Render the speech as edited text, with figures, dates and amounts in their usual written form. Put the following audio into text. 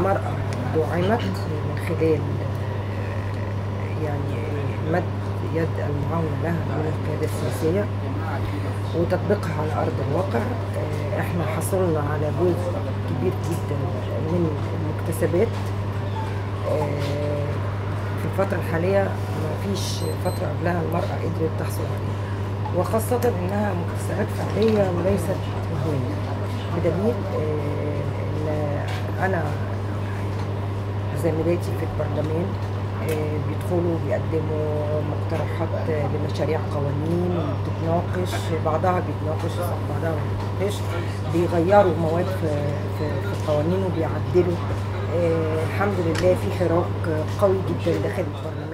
المرأة دعمت من خلال يعني مد يد المعاونة لها من القيادة السياسية وتطبيقها على أرض الواقع. احنا حصلنا على جزء كبير جدا من المكتسبات في الفترة الحالية، ما فيش فترة قبلها المرأة قدرت تحصل عليها، وخاصة إنها مكتسبات فعلية وليست وهمية، بدليل إن أنا زميلاتي في البرلمان بيدخلوا بيقدموا مقترحات لمشاريع قوانين بتتناقش، بعضها بيتناقش بعضها ما بيتناقش، بيغيروا مواد في القوانين وبيعدلوا. الحمد لله في حراك قوي جدا داخل البرلمان.